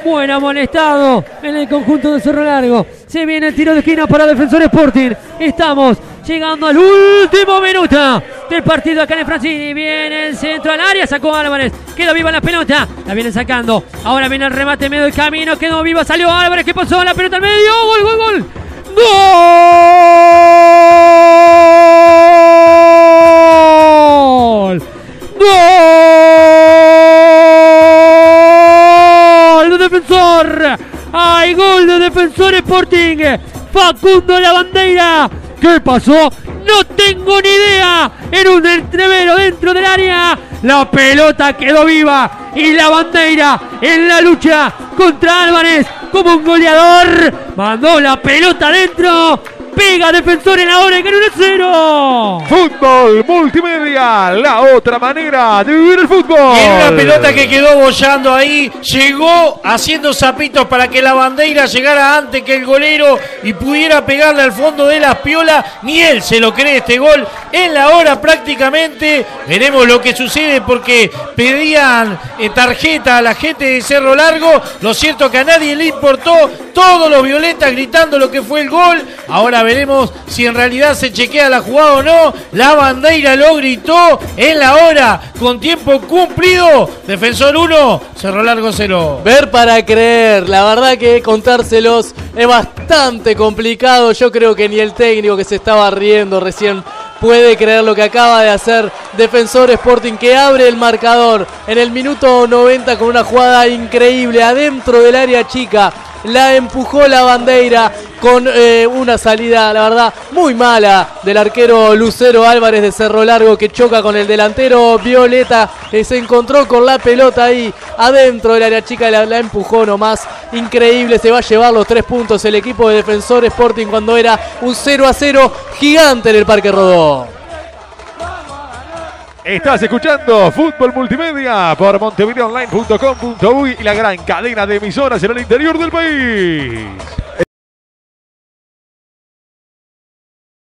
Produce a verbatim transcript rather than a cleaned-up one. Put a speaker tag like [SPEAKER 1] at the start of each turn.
[SPEAKER 1] buen amonestado en el conjunto de Cerro Largo. Se viene el tiro de esquina para Defensor Sporting. Estamos llegando al último minuto del partido acá en el Francini. Viene el centro al área, sacó Álvarez. Quedó viva la pelota, la viene sacando. Ahora viene el remate en medio del camino. Quedó viva, salió Álvarez. ¿Qué pasó? La pelota al medio. Gol, gol, gol. ¡Gol! ¡Gol de Defensor! ¡Hay gol de Defensor Sporting! Facundo Lavandeira. ¿Qué pasó? No tengo ni idea. En un entrevero dentro del área. La pelota quedó viva. Y Lavandeira en la lucha contra Álvarez como un goleador. Mandó la pelota adentro. Pega Defensor en la hora y gana uno a cero.
[SPEAKER 2] Fútbol Multimedia, la otra manera de vivir el fútbol.
[SPEAKER 3] Y en una pelota que quedó bollando ahí, llegó haciendo zapitos para que la bandera llegara antes que el golero y pudiera pegarle al fondo de las piolas. Ni él se lo cree este gol en la hora prácticamente. Veremos lo que sucede porque pedían eh, tarjeta a la gente de Cerro Largo. Lo cierto que a nadie le importó. Todos los violetas gritando lo que fue el gol. Ahora veremos si en realidad se chequea la jugada o no. La bandera lo gritó en la hora con tiempo cumplido. Defensor uno, Cerro Largo cero.
[SPEAKER 4] Ver para creer. La verdad que contárselos es bastante complicado. Yo creo que ni el técnico que se estaba riendo recién puede creer lo que acaba de hacer Defensor Sporting, que abre el marcador en el minuto noventa con una jugada increíble adentro del área chica. La empujó Lavandeira con eh, una salida, la verdad, muy mala del arquero Lucero Álvarez de Cerro Largo, que choca con el delantero Violeta, que se encontró con la pelota ahí adentro del área chica, la, la empujó nomás. Increíble, se va a llevar los tres puntos el equipo de Defensor Sporting cuando era un cero a cero gigante en el Parque Rodó.
[SPEAKER 2] Estás escuchando Fútbol Multimedia por montevideo online punto com punto uy y la gran cadena de emisoras en el interior del país.